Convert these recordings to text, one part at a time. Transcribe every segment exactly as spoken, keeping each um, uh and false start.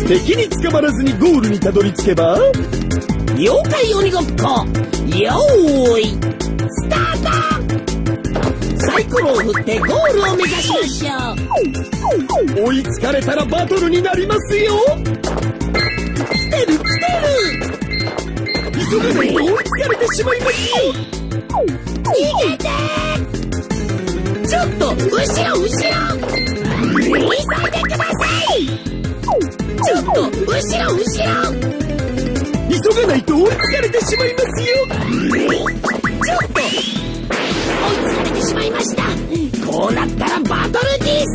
敵に捕まらずにゴールにたどり着けば妖怪鬼ごっこよーいスタート。サイコロを振ってゴールを目指しましょう。 追いつかれたらバトルになりますよ。 来てる来てる。 急がないと追いつかれてしまいますよ。 逃げて。ちょっと後ろ後ろ。急いでください。ちょっと後ろ後ろ。 急がないと追いつかれてしまいますよ。 ちょっと追いつかれてしまいました。こうなったらバトルです。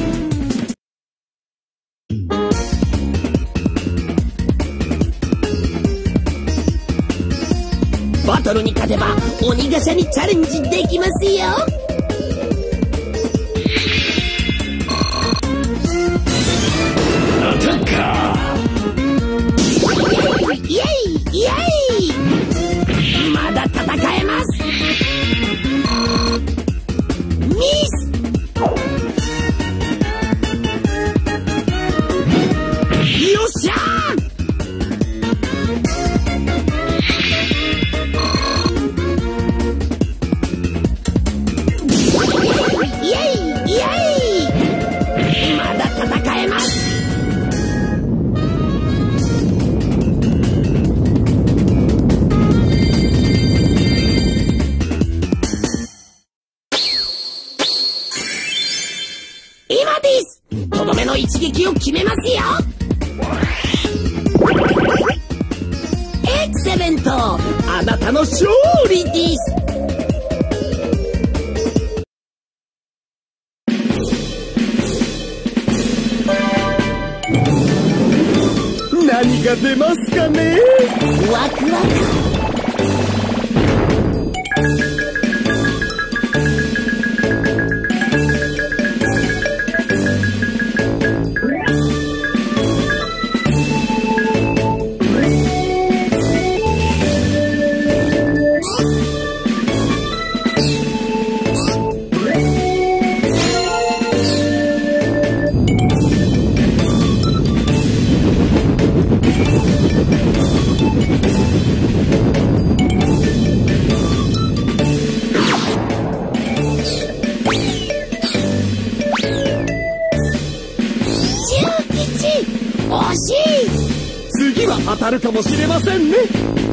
バトルに勝てば鬼ガシャにチャレンジできますよ。 アタッカー。イエイイエイ。まだ戦えます。ミス。よっしゃー。イエイイエイ。まだ戦えます。今です。とどめの一撃を決めますよ。エクセレント。あなたの勝利です。 何が出ますかね。 ワクワク。惜しい。 次は当たるかもしれませんね。